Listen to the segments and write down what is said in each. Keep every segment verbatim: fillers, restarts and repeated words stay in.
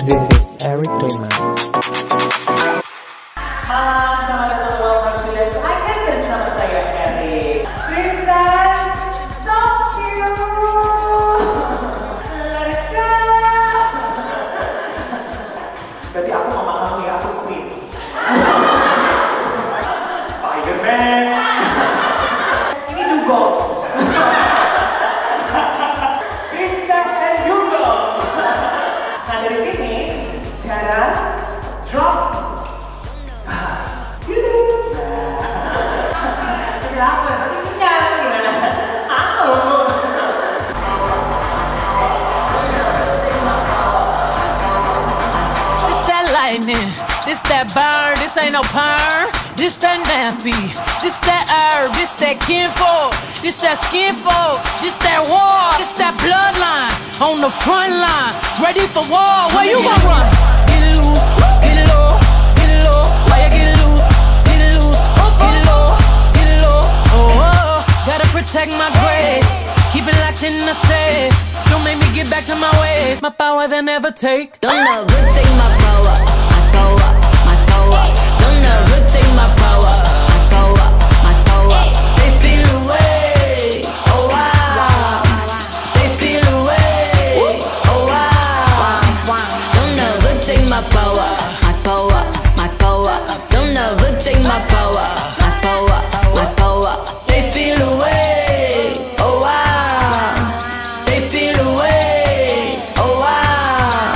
This is Eric Clemens. Malam, selamat datang welcome to Let's Icon dan sama saya Eric. Kristen, thank you. Let it go. Berarti aku mama kamu ya, aku Queen. Spider-Man. Ini dugong. Kristen and dugong. Nah dari sini cara drop. This that burn, this ain't no perm. This that nappy, this that herb, this that kinfolk, this that skinfolk, this that war, this that bloodline on the front line, ready for war. Where you gon' run? Get it loose, get it low, get it low. Why you get it loose, get it loose, get it low, get it low. Oh, oh, gotta protect my grace, keep it locked in the safe. Don't make me get back to my ways. My power they never take. Don't ever take my power. My power, my power. Don't ever take my power. My power, my power. They feel away. Oh wow. They feel away. Oh wow. Don't ever take my power. My power, my power. Don't ever take my power. My power, my power. They feel away. Oh wow. They feel away. Oh wow.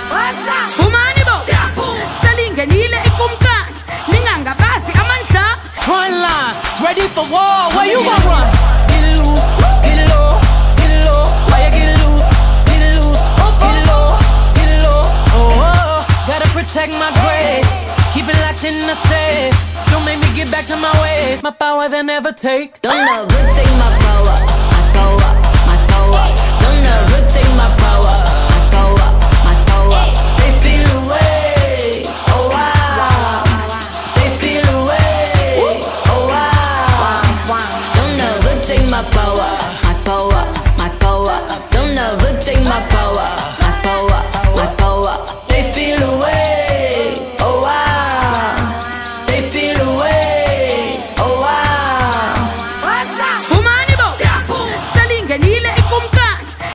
Front line, ready for war. Where you gon' run? Get it loose, get it low, get it low. Why you get it loose, get it loose, get it low, get it low. Oh, oh, gotta protect my grace, keep it locked in the safe. Don't make me get back to my ways. My power they never take. Don't ever take my power. My power, my power. Don't ever take my power. My power, my power. They feel away. Oh wow. They feel away. Oh wow. Don't ever take my power. My power, my power. Don't ever take my power.